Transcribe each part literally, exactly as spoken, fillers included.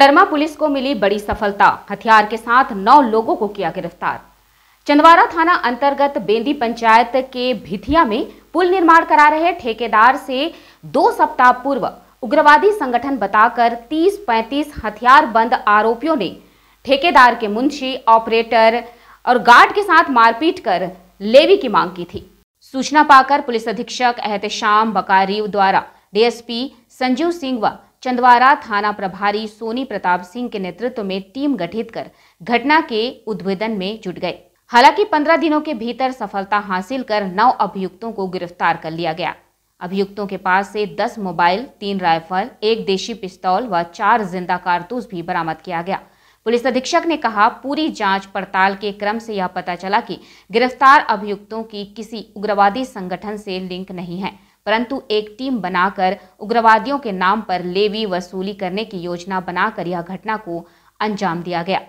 Koderma police को मिली बड़ी सफलता, हथियार के साथ नौ लोगों को किया गिरफ्तार। चंदवारा थाना अंतर्गत बेंदी पंचायत के भिथिया में पुल निर्माण करा रहे ठेकेदार से दो सप्ताह पूर्व उग्रवादी संगठन बताकर तीस पैंतीस हथियार बंद आरोपियों ने ठेकेदार के मुंशी, ऑपरेटर और गार्ड के साथ मारपीट कर लेवी की मांग की थी। सूचना पाकर पुलिस अधीक्षक एहतेशाम बकारीव द्वारा डीएसपी संजीव सिंह व चंदवारा थाना प्रभारी सोनी प्रताप सिंह के नेतृत्व में टीम गठित कर घटना के उद्भेदन में जुट गए। हालांकि पंद्रह दिनों के भीतर सफलता हासिल कर नौ अभियुक्तों को गिरफ्तार कर लिया गया। अभियुक्तों के पास से दस मोबाइल, तीन राइफल, एक देशी पिस्तौल व चार जिंदा कारतूस भी बरामद किया गया। पुलिस अधीक्षक ने कहा, पूरी जांच पड़ताल के क्रम से यह पता चला कि गिरफ्तार अभियुक्तों की किसी उग्रवादी संगठन से लिंक नहीं है, परंतु एक टीम बनाकर उग्रवादियों के नाम पर लेवी वसूली करने की योजना बनाकर यह घटना को अंजाम दिया गया।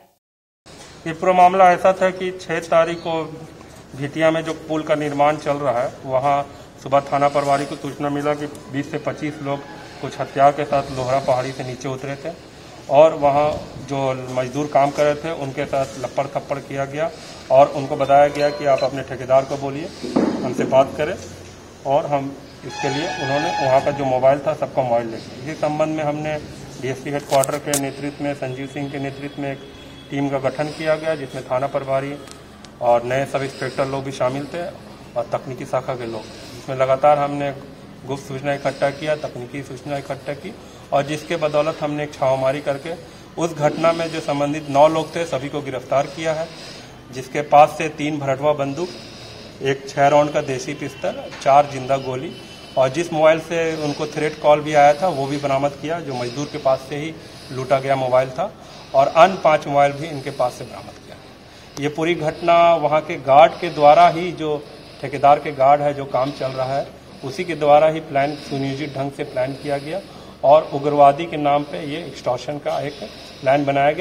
ये पूरा मामला ऐसा था कि छह तारीख को भितिया में जो पुल का निर्माण चल रहा है, वहाँ सुबह थाना प्रभारी को सूचना मिला कि बीस से पच्चीस लोग कुछ हथियार के साथ लोहरा पहाड़ी से नीचे उतरे थे और वहाँ जो मजदूर काम कर रहे थे उनके साथ लपड़ थप्पड़ किया गया और उनको बताया गया कि आप अपने ठेकेदार को बोलिए, हमसे बात करें और हम इसके लिए उन्होंने वहाँ का जो मोबाइल था सबका मोबाइल ले लिया। इसी संबंध में हमने डीएसपी हेडक्वार्टर के नेतृत्व में, संजीव सिंह के नेतृत्व में एक टीम का गठन किया गया, जिसमें थाना प्रभारी और नए सब इंस्पेक्टर लोग भी शामिल थे और तकनीकी शाखा के लोग। इसमें लगातार हमने गुप्त सूचना इकट्ठा किया, तकनीकी सूचना इकट्ठा की और जिसके बदौलत हमने एक छापामारी करके उस घटना में जो संबंधित नौ लोग थे सभी को गिरफ्तार किया है, जिसके पास से तीन भरटवा बंदूक, एक छह राउंड का देसी पिस्तौल, चार जिंदा गोली और जिस मोबाइल से उनको थ्रेट कॉल भी आया था वो भी बरामद किया, जो मजदूर के पास से ही लूटा गया मोबाइल था और अन्य पांच मोबाइल भी इनके पास से बरामद किया। ये पूरी घटना वहाँ के गार्ड के द्वारा ही, जो ठेकेदार के गार्ड है जो काम चल रहा है, उसी के द्वारा ही प्लान सुनियोजित ढंग से प्लान किया गया और उग्रवादी के नाम पे ये एक्सटॉर्शन का एक प्लान बनाया गया।